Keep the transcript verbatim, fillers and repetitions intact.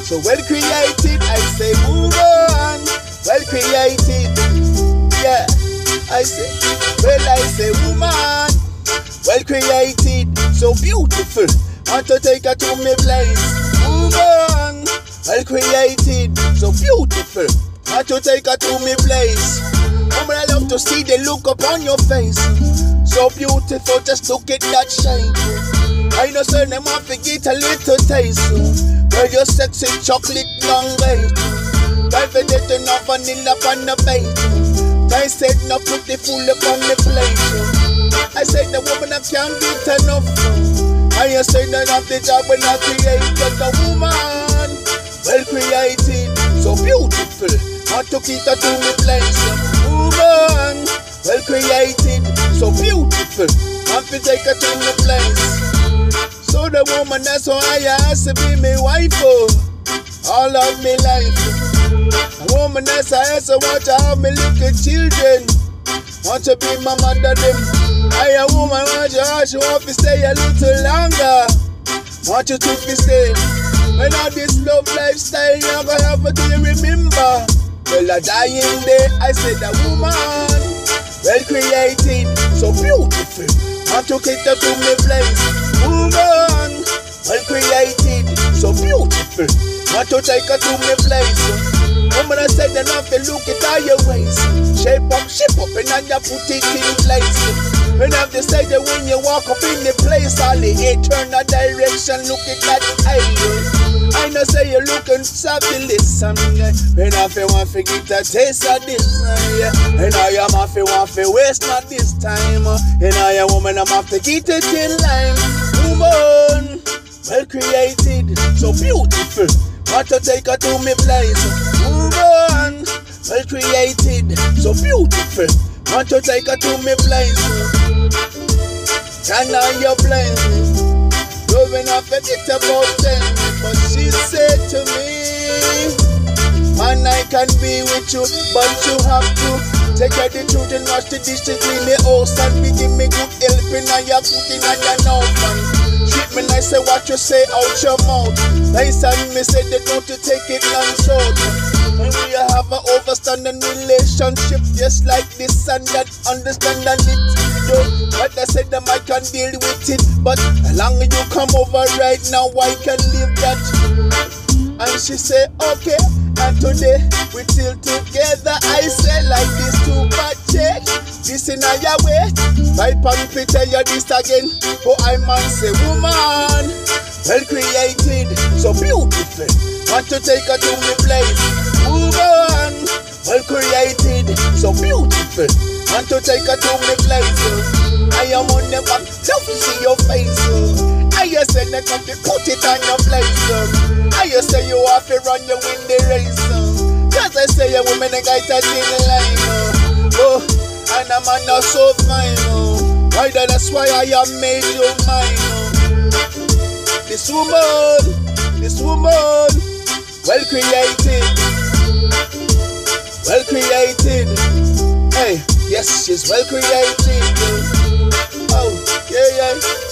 So well created, I say woman. Well created, yeah. I say, well I say woman. Well created, so beautiful. Want to take her to me place. Woman. Well created, so beautiful. Want to take her to me place. Woman, I love to see the look upon your face. So beautiful, just look at that shade. I know say them want to get a little taste. Girl, your sexy chocolate long way. Private enough vanilla on the bait. I said no put the fool upon the plate. I said the woman I can't beat enough. I said that I'm the job when I create a woman. Well created, so beautiful. Want to keep her to me place. Woman, well created, so beautiful. Want to take her to me place. So the woman that's why I asked to be my wife. Oh, all of my life. A woman that's I asked to want to have me little children. Want to be my mother them. I a woman want you ask you want to stay a little longer. Want you to be stay. When all this love lifestyle you're gonna have to remember. Well a dying day I said a woman. Well created, so beautiful. Want to get her to me place. Woman, well created, so beautiful. Want to take her to me place. Woman, I said enough to look at all your ways. Shape up, shape up, and then you put it in place. When I've decided when you walk up in the place, all the eternal direction, look at that eye. I know say you're looking softly, listen. When I feel want to get a taste of this, yeah. And I am off want to waste not this time. And I am woman, I'm off to get it in line. Woman, well created, so beautiful. Want to take her to me place. Woman, well created, so beautiful. Want to take her to me place. Can I your blame? Loving up a bit about ten. But she said to me, man, I can be with you, but you have to take care of the children, wash the dishes, clean the house, and be give me good helping and you're putting on your mouth. Treat me nice, say what you say out your mouth. Nice and me say they don't to take it long short. And we have an overstanding relationship, just like this and that, understanding it. Yo, what I said them I can deal with it, but as long as you come over right now, I can live that. And she say okay, and today we still together. I say like this too bad check. This in your way. My pampi tell you this again. Oh, I man say woman, well created, so beautiful. Want to take her to me place. Woman, well created, so beautiful. Want to take her to me place. I am on the back, love to see your face. I just say that come to put it on your place. I just say you have to run your win the race. Cause I say a woman a guy touch in the line. Oh, and a man not so fine. Why that's why I have made you mine. This woman, this woman, well created, well created. Hey, yes, she's well created. Oh, yeah, yeah.